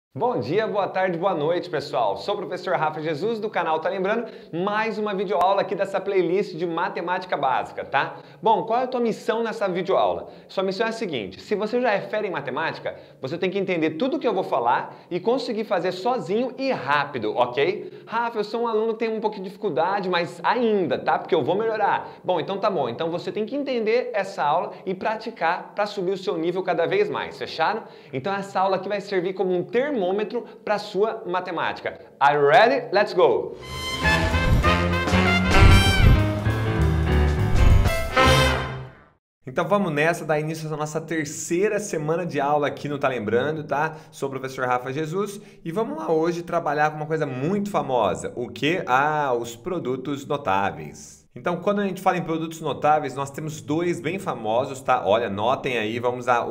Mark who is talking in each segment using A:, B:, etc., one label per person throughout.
A: Bom dia, boa tarde, boa noite, pessoal. Sou o professor Rafa Jesus do canal Tá Lembrando, mais uma videoaula aqui dessa playlist de matemática básica, tá? Bom, qual é a tua missão nessa videoaula? Sua missão é a seguinte: se você já é fera em matemática, você tem que entender tudo que eu vou falar e conseguir fazer sozinho e rápido, ok? Rafa, eu sou um aluno que tem um pouco de dificuldade, mas ainda, tá? Porque eu vou melhorar. Bom, então tá bom. Então você tem que entender essa aula e praticar para subir o seu nível cada vez mais, fecharam? Então essa aula aqui vai servir como um termômetro para sua matemática. Are you ready? Let's go! Então vamos nessa, dar início à nossa terceira semana de aula aqui no Tá Lembrando, tá? Sou o professor Rafa Jesus e vamos lá hoje trabalhar com uma coisa muito famosa. O que? Os produtos notáveis. Então, quando a gente fala em produtos notáveis, nós temos dois bem famosos, tá? Olha, notem aí, vamos usar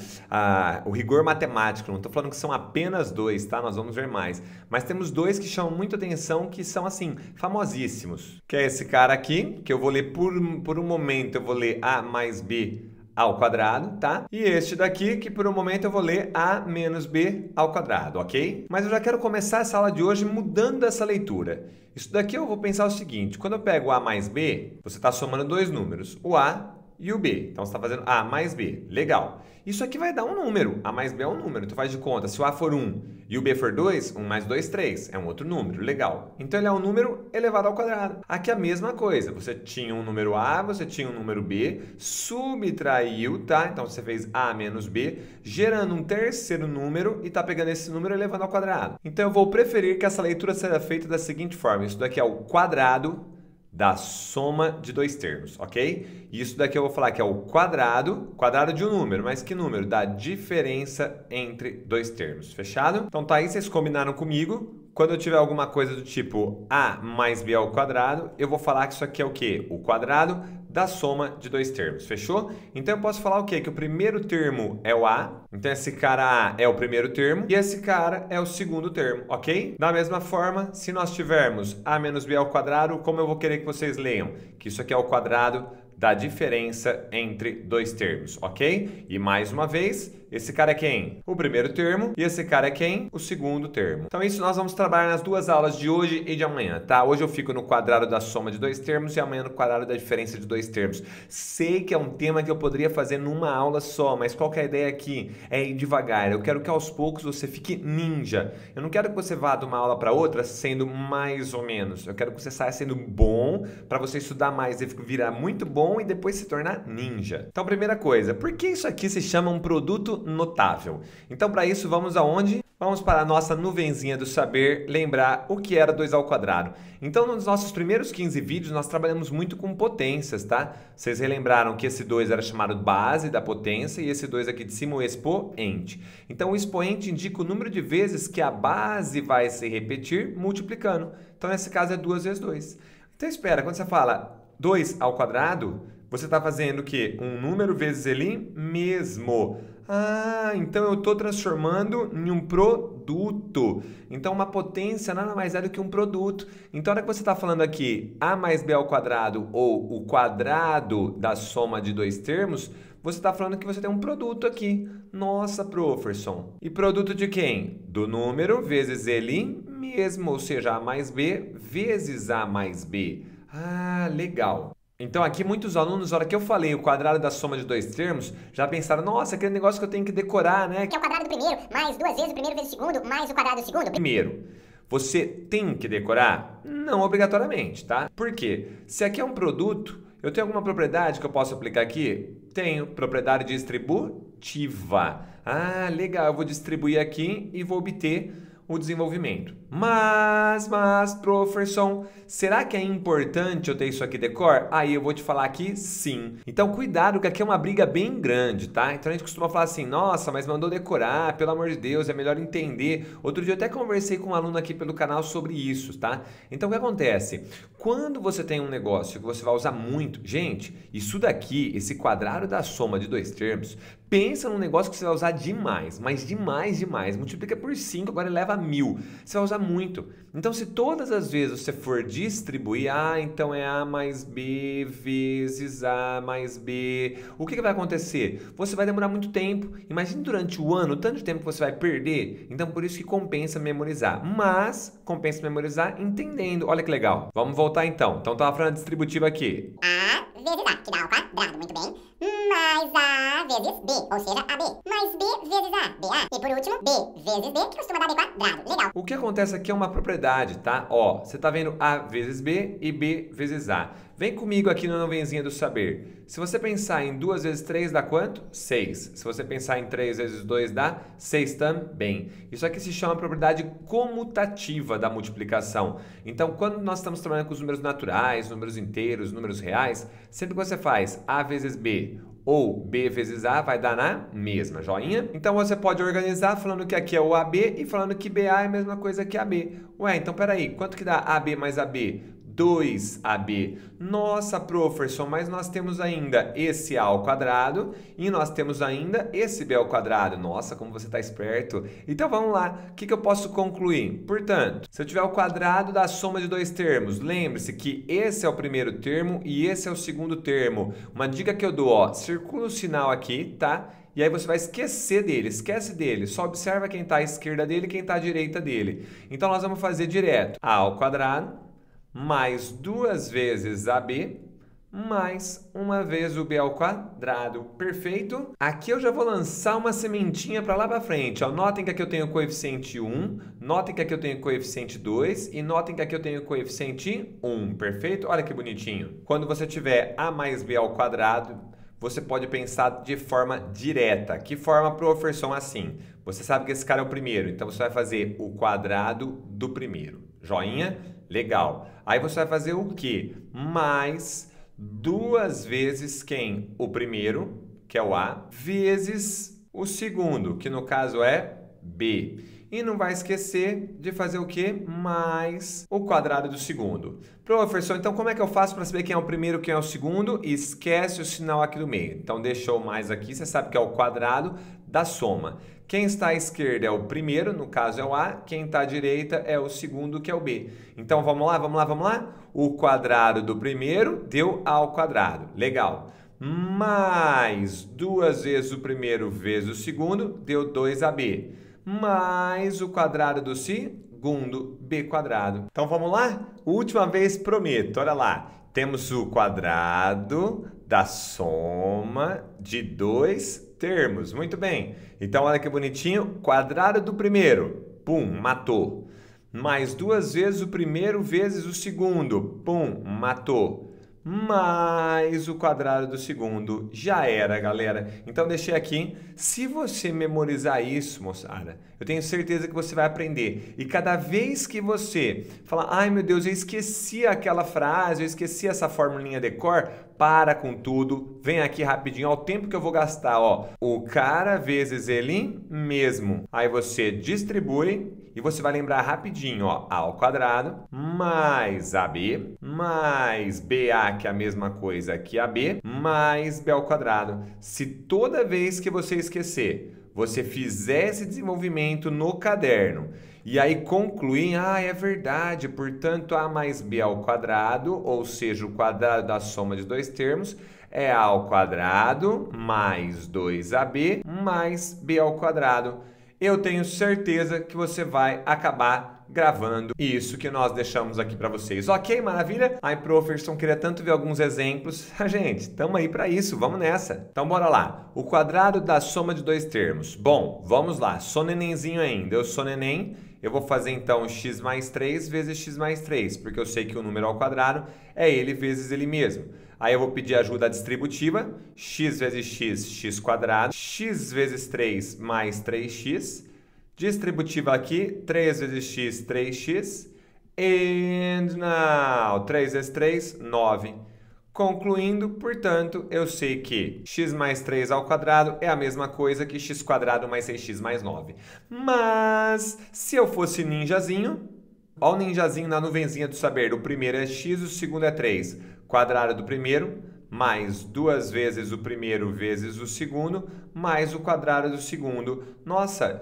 A: o rigor matemático. Não estou falando que são apenas dois, tá? Nós vamos ver mais. Mas temos dois que chamam muita atenção, que são, assim, famosíssimos. Que é esse cara aqui, que eu vou ler por um momento, eu vou ler A mais B ao quadrado, tá? E este daqui, que por um momento eu vou ler A menos B ao quadrado, ok? Mas eu já quero começar essa aula de hoje mudando essa leitura. Isso daqui eu vou pensar o seguinte: quando eu pego A mais B, você está somando dois números, o A e o B. Então, você está fazendo A mais B. Legal. Isso aqui vai dar um número. A mais B é um número. Então, faz de conta. Se o A for 1 e o B for 2, 1 mais 2, 3. É um outro número. Legal. Então, ele é um número elevado ao quadrado. Aqui é a mesma coisa. Você tinha um número A, você tinha um número B, subtraiu, tá? Então, você fez A menos B, gerando um terceiro número e está pegando esse número e elevando ao quadrado. Então, eu vou preferir que essa leitura seja feita da seguinte forma. Isso daqui é o quadrado da soma de dois termos, ok? Isso daqui eu vou falar que é o quadrado de um número, mas que número? Da diferença entre dois termos, fechado? Então tá aí, vocês combinaram comigo. Quando eu tiver alguma coisa do tipo A mais B ao quadrado, eu vou falar que isso aqui é o quê? O quadrado da soma de dois termos, fechou? Então eu posso falar o quê? Que o primeiro termo é o A, então esse cara A é o primeiro termo e esse cara é o segundo termo, ok? Da mesma forma, se nós tivermos A menos B ao quadrado, como eu vou querer que vocês leiam? Que isso aqui é o quadrado da diferença entre dois termos, ok? E mais uma vez, esse cara é quem? O primeiro termo. E esse cara é quem? O segundo termo. Então isso nós vamos trabalhar nas duas aulas de hoje e de amanhã, tá? Hoje eu fico no quadrado da soma de dois termos e amanhã no quadrado da diferença de dois termos. Sei que é um tema que eu poderia fazer numa aula só, mas qual que é a ideia aqui? É ir devagar. Eu quero que aos poucos você fique ninja. Eu não quero que você vá de uma aula para outra sendo mais ou menos. Eu quero que você saia sendo bom para você estudar mais e virar muito bom e depois se tornar ninja. Então, primeira coisa, por que isso aqui se chama um produto notável? Então, para isso, vamos aonde? Vamos para a nossa nuvenzinha do saber lembrar o que era 2 ao quadrado. Então, nos nossos primeiros 15 vídeos, nós trabalhamos muito com potências, tá? Vocês relembraram que esse 2 era chamado base da potência e esse 2 aqui de cima o expoente. Então, o expoente indica o número de vezes que a base vai se repetir multiplicando. Então, nesse caso, é 2 vezes 2. Então, espera, quando você fala 2 ao quadrado, você está fazendo o quê? Um número vezes ele mesmo. Então eu estou transformando em um produto. Então uma potência nada mais é do que um produto. Então a hora que você está falando aqui A mais B ao quadrado ou o quadrado da soma de dois termos, você está falando que você tem um produto aqui. Nossa, professor. E produto de quem? Do número vezes ele mesmo, ou seja, A mais B vezes A mais B. Legal. Então aqui muitos alunos, na hora que eu falei o quadrado da soma de dois termos, já pensaram, nossa, aquele negócio que eu tenho que decorar, né?
B: Que é o quadrado do primeiro, mais duas vezes o primeiro vezes o segundo, mais o quadrado do segundo.
A: Primeiro, você tem que decorar? Não obrigatoriamente, tá? Por quê? Se aqui é um produto, eu tenho alguma propriedade que eu posso aplicar aqui? Tenho, propriedade distributiva. Legal, eu vou distribuir aqui e vou obter o desenvolvimento. Mas, professor, será que é importante eu ter isso aqui decor? Aí eu vou te falar aqui sim. Então cuidado que aqui é uma briga bem grande, tá? Então a gente costuma falar assim, nossa, mas mandou decorar, pelo amor de Deus, é melhor entender. Outro dia eu até conversei com um aluno aqui pelo canal sobre isso, tá? Então o que acontece? Quando você tem um negócio que você vai usar muito, gente, isso daqui, esse quadrado da soma de dois termos, pensa num negócio que você vai usar demais, mas demais, demais. Multiplica por 5, agora eleva usava 1000. Você vai usar muito. Então, se todas as vezes você for distribuir, então é A mais B vezes A mais B, o que vai acontecer? Você vai demorar muito tempo. Imagine durante o ano o tanto de tempo que você vai perder. Então, por isso que compensa memorizar. Mas, compensa memorizar entendendo. Olha que legal. Vamos voltar então. Então, estava falando distributiva aqui.
B: A vezes A, que dá ao quadrado, muito bem. Mais A vezes B, ou seja, AB. Mais B vezes A, BA. E por último, B vezes B, que costuma dar B quadrado. Legal.
A: O que acontece aqui é uma propriedade, tá? Ó, você tá vendo A vezes B e B vezes A. Vem comigo aqui na nuvenzinha do saber. Se você pensar em 2 vezes 3 dá quanto? 6. Se você pensar em 3 vezes 2 dá 6 também. Isso aqui se chama propriedade comutativa da multiplicação. Então, quando nós estamos trabalhando com os números naturais, números inteiros, números reais, sempre que você faz A vezes B ou B vezes A, vai dar na mesma, joinha? Então, você pode organizar falando que aqui é o AB e falando que BA é a mesma coisa que AB. Ué, então peraí, quanto que dá AB mais AB? 2AB. Nossa, professor, mas nós temos ainda esse A ao quadrado e nós temos ainda esse B ao quadrado. Nossa, como você está esperto. Então vamos lá, o que eu posso concluir? Portanto, se eu tiver o quadrado da soma de dois termos, lembre-se que esse é o primeiro termo e esse é o segundo termo. Uma dica que eu dou, ó, circula o sinal aqui, tá? E aí você vai esquecer dele, esquece dele, só observa quem está à esquerda dele e quem está à direita dele. Então nós vamos fazer direto. A ao quadrado mais 2 vezes AB, mais uma vez o B ao quadrado. Perfeito? Aqui eu já vou lançar uma sementinha para lá para frente. Ó, notem que aqui eu tenho coeficiente 1, notem que aqui eu tenho coeficiente 2 e notem que aqui eu tenho coeficiente 1. Perfeito? Olha que bonitinho. Quando você tiver A mais B ao quadrado, você pode pensar de forma direta. Que forma, professor? Assim. Você sabe que esse cara é o primeiro, então você vai fazer o quadrado do primeiro. Joinha? Legal. Aí você vai fazer o quê? Mais 2 vezes quem? O primeiro, que é o A, vezes o segundo, que no caso é B. E não vai esquecer de fazer o quê? Mais o quadrado do segundo. Professor, então como é que eu faço para saber quem é o primeiro e quem é o segundo? Esquece o sinal aqui do meio. Então deixou mais aqui, você sabe que é o quadrado da soma. Quem está à esquerda é o primeiro, no caso é o A. Quem está à direita é o segundo, que é o B. Então vamos lá, vamos lá, vamos lá? O quadrado do primeiro deu A ao quadrado. Legal. Mais 2 vezes o primeiro vezes o segundo deu 2AB. Mais o quadrado do segundo, B quadrado. Então vamos lá? Última vez, prometo. Olha lá. Temos o quadrado da soma de dois termos. Muito bem. Então olha que bonitinho. Quadrado do primeiro. Pum, matou. Mais 2 vezes o primeiro vezes o segundo. Pum, matou. Mais o quadrado do segundo. Já era, galera. Então, deixei aqui. Se você memorizar isso, moçada, eu tenho certeza que você vai aprender. E cada vez que você falar, ai meu Deus, eu esqueci aquela frase, eu esqueci essa formulinha de cor, para com tudo, vem aqui rapidinho, ó, o tempo que eu vou gastar, ó. O cara vezes ele mesmo. Aí você distribui e você vai lembrar rapidinho, ó, A ao quadrado mais AB mais BA, que é a mesma coisa que AB, mais B ao quadrado. Se toda vez que você esquecer, você fizer esse desenvolvimento no caderno e aí concluir, é verdade, portanto, A mais B ao quadrado, ou seja, o quadrado da soma de dois termos, é A ao quadrado mais 2AB mais B ao quadrado. Eu tenho certeza que você vai acabar gravando isso que nós deixamos aqui para vocês. Ok, maravilha? Ai, professor, queria tanto ver alguns exemplos. Gente, estamos aí para isso, vamos nessa. Então, bora lá. O quadrado da soma de dois termos. Bom, vamos lá. Sou nenenzinho ainda. Eu sou neném. Eu vou fazer, então, x mais 3 vezes x mais 3, porque eu sei que o número ao quadrado é ele vezes ele mesmo. Aí eu vou pedir ajuda distributiva, x vezes x, x quadrado, x vezes 3 mais 3x, distributiva aqui, 3 vezes x, 3x, and now, 3 vezes 3, 9. Concluindo, portanto, eu sei que x mais 3 ao quadrado é a mesma coisa que x quadrado mais 6x mais 9. Mas, se eu fosse ninjazinho, ó o ninjazinho na nuvenzinha do saber, o primeiro é x, o segundo é 3. Quadrado do primeiro mais 2 vezes o primeiro vezes o segundo, mais o quadrado do segundo. Nossa,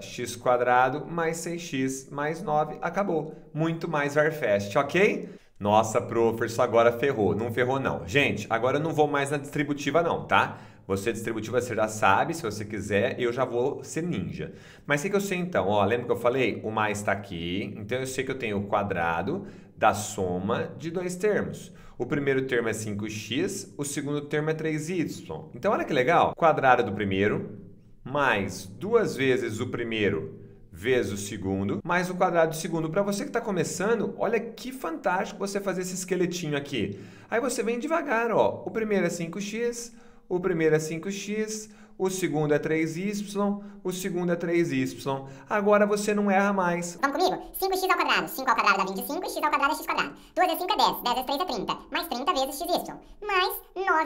A: x² mais 6x mais 9, acabou. Muito mais Varfast, ok? Nossa, prof, isso agora ferrou. Não ferrou não. Gente, agora eu não vou mais na distributiva não, tá? Você distributiva você já sabe, se você quiser, eu já vou ser ninja. Mas o que eu sei então? Ó, lembra que eu falei? O mais está aqui, então eu sei que eu tenho o quadrado da soma de 2 termos. O primeiro termo é 5x, o segundo termo é 3y. Então olha que legal, quadrado do primeiro, mais 2 vezes o primeiro vezes o segundo, mais o quadrado do segundo. Para você que está começando, olha que fantástico você fazer esse esqueletinho aqui. Aí você vem devagar, ó. O primeiro é 5x, o primeiro é 5x, o segundo é 3y, o segundo é 3y. Agora você não erra mais.
B: Vamos comigo? 5x ao quadrado. 5 ao quadrado dá 25, x ao quadrado é x². 2 vezes 5 é 10, 10 vezes 3 é 30, mais 30 vezes xy, mais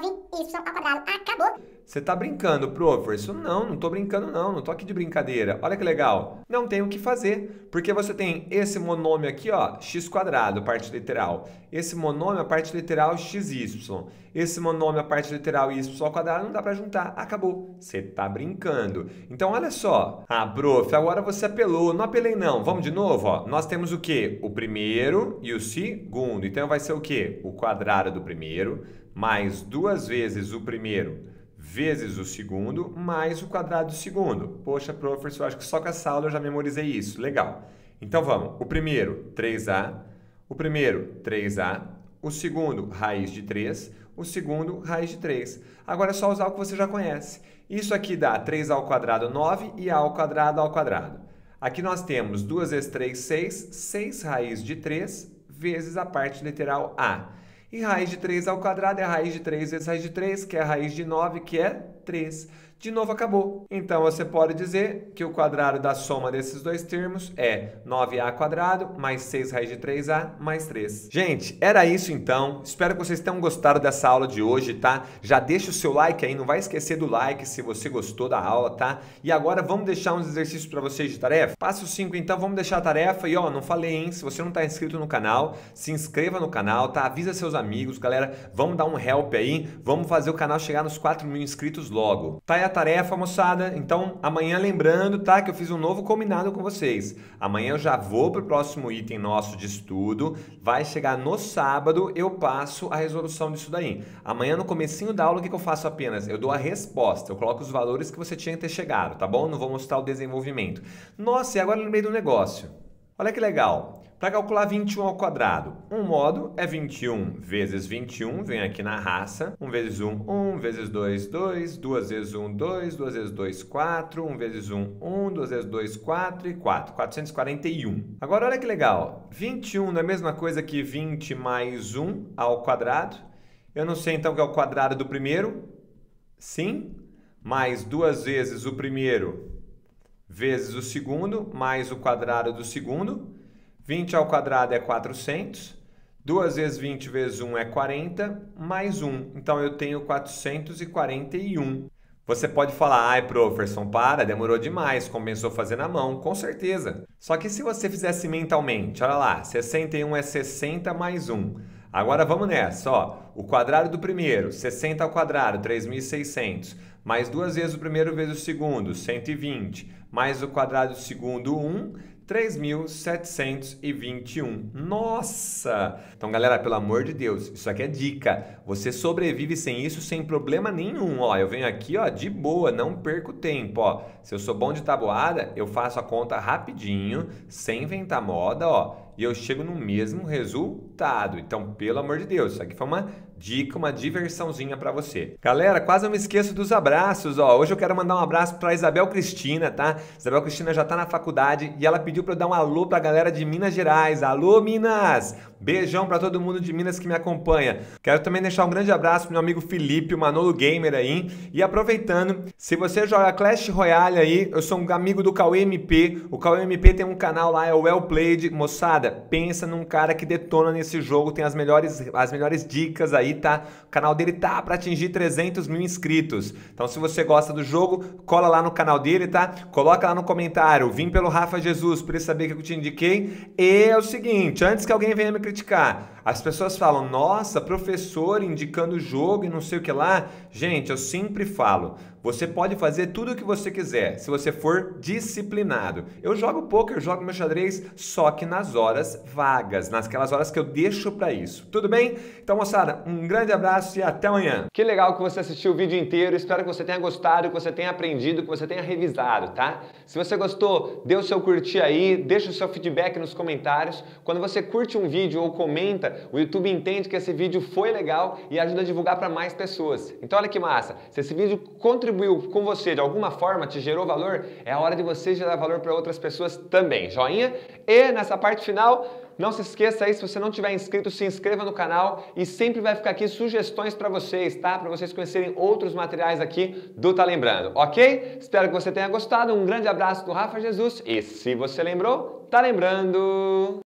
B: 9y ao quadrado. Acabou!
A: Você tá brincando, prof? Isso não tô brincando não tô aqui de brincadeira. Olha que legal. Não tem o que fazer, porque você tem esse monômio aqui, ó, x², parte literal. Esse monômio, a parte literal, xy. Esse monômio, a parte literal, y², não dá para juntar. Acabou. Você tá brincando. Então, olha só. Ah, prof, agora você apelou. Não apelei não. Vamos de novo, ó. Nós temos o quê? O primeiro e o segundo. Então, vai ser o quê? O quadrado do primeiro, mais 2 vezes o primeiro vezes o segundo, mais o quadrado do segundo. Poxa, professor, eu acho que só com essa aula eu já memorizei isso. Legal. Então, vamos. O primeiro, 3a. O primeiro, 3a. O segundo, raiz de 3. O segundo, raiz de 3. Agora é só usar o que você já conhece. Isso aqui dá 3a ao quadrado, 9, e a ao quadrado. Aqui nós temos 2 vezes 3, 6. 6 raiz de 3 vezes a parte literal a. E raiz de 3 ao quadrado é a raiz de 3 vezes raiz de 3, que é a raiz de 9, que é 3. De novo, acabou. Então, você pode dizer que o quadrado da soma desses dois termos é 9a² mais 6 raiz de 3a mais 3. Gente, era isso então. Espero que vocês tenham gostado dessa aula de hoje, tá? Já deixa o seu like aí, não vai esquecer do like se você gostou da aula, tá? E agora vamos deixar uns exercícios para vocês de tarefa? Passo 5 então, vamos deixar a tarefa. E ó, não falei, hein? Se você não está inscrito no canal, se inscreva no canal, tá? Avisa seus amigos, galera. Vamos dar um help aí. Vamos fazer o canal chegar nos 4.000 inscritos logo. Tá aí a tarefa, moçada. Então, amanhã lembrando, tá? Que eu fiz um novo combinado com vocês. Amanhã eu já vou pro próximo item nosso de estudo. Vai chegar no sábado, eu passo a resolução disso daí. Amanhã, no comecinho da aula, o que eu faço apenas? Eu dou a resposta. Eu coloco os valores que você tinha que ter chegado, tá bom? Não vou mostrar o desenvolvimento. Nossa, e agora eu lembrei do negócio. Olha que legal. Para calcular 21 ao quadrado, um modo é 21 vezes 21, vem aqui na raça. 1 vezes 1, 1, vezes 2, 2, 2 vezes 1, 2, 2 vezes 2, 4, 1 vezes 1, 1, 2 vezes 2, 4 e 4, 441. Agora olha que legal, 21 não é a mesma coisa que 20 mais 1 ao quadrado? Eu não sei então o que é o quadrado do primeiro? Sim, mais 2 vezes o primeiro vezes o segundo, mais o quadrado do segundo. 20 ao quadrado é 400, 2 vezes 20 vezes 1 é 40, mais 1. Então, eu tenho 441. Você pode falar, ai, professor, para, demorou demais, compensou fazer na mão. Com certeza. Só que se você fizesse mentalmente, olha lá, 61 é 60 mais 1. Agora, vamos nessa, ó. O quadrado do primeiro, 60 ao quadrado, 3.600. Mais 2 vezes o primeiro vezes o segundo, 120. Mais o quadrado do segundo, 1. 3.721. Nossa! Então, galera, pelo amor de Deus, isso aqui é dica. Você sobrevive sem isso sem problema nenhum. Ó, eu venho aqui, ó, de boa, não perco tempo, ó. Se eu sou bom de tabuada, eu faço a conta rapidinho, sem inventar moda, ó, e eu chego no mesmo resultado. Então, pelo amor de Deus, isso aqui foi uma dica, uma diversãozinha para você. Galera, quase eu me esqueço dos abraços, ó. Hoje eu quero mandar um abraço para Isabel Cristina, tá? Isabel Cristina já tá na faculdade e ela pediu para eu dar um alô pra galera de Minas Gerais. Alô, Minas! Beijão para todo mundo de Minas que me acompanha. Quero também deixar um grande abraço pro meu amigo Felipe, o Manolo Gamer aí. E aproveitando, se você joga Clash Royale aí, eu sou um amigo do Cauê MP. O Cauê MP tem um canal lá, é o Well Played. Moçada, pensa num cara que detona nesse jogo, tem as melhores dicas aí, tá? O canal dele tá para atingir 300.000 inscritos. Então, se você gosta do jogo, cola lá no canal dele, tá? Coloca lá no comentário, vim pelo Rafa Jesus, por isso sabia que eu te indiquei. E é o seguinte, antes que alguém venha me criticar, as pessoas falam, nossa, professor indicando o jogo e não sei o que lá. Gente, eu sempre falo, você pode fazer tudo o que você quiser, se você for disciplinado. Eu jogo poker, eu jogo meu xadrez, só que nas horas vagas, naquelas horas que eu deixo para isso. Tudo bem? Então, moçada, um grande abraço e até amanhã. Que legal que você assistiu o vídeo inteiro, espero que você tenha gostado, que você tenha aprendido, que você tenha revisado, tá? Se você gostou, dê o seu curtir aí, deixa o seu feedback nos comentários. Quando você curte um vídeo ou comenta, o YouTube entende que esse vídeo foi legal e ajuda a divulgar para mais pessoas. Então olha que massa, se esse vídeo contribuiu com você de alguma forma, te gerou valor, é a hora de você gerar valor para outras pessoas também. Joinha? E nessa parte final, não se esqueça aí, se você não tiver inscrito, se inscreva no canal e sempre vai ficar aqui sugestões para vocês, tá? Para vocês conhecerem outros materiais aqui do Tá Lembrando, ok? Espero que você tenha gostado, um grande abraço do Rafa Jesus e se você lembrou, tá lembrando!